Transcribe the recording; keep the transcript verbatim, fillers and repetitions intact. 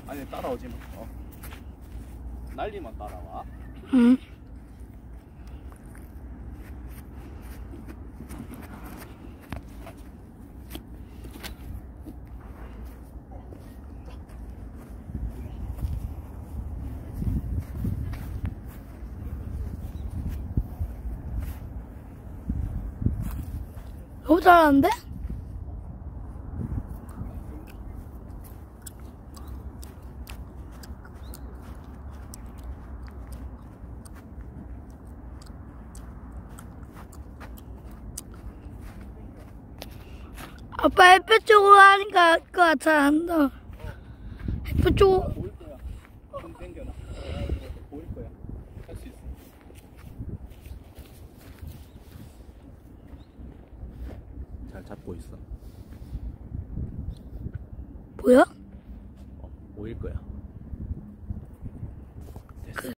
아니 따라오지 마. 어. 날리만 따라와. 응. 너무 잘하는데? 아빠 햇볕 쪽으로 하니까 할 것 같아. 한다. 햇볕 쪽. 보일 거야. 좀 당겨놔. 보일 거야. 할 수 있어. 잘 잡고 있어. 보여? 어, 보일 거야.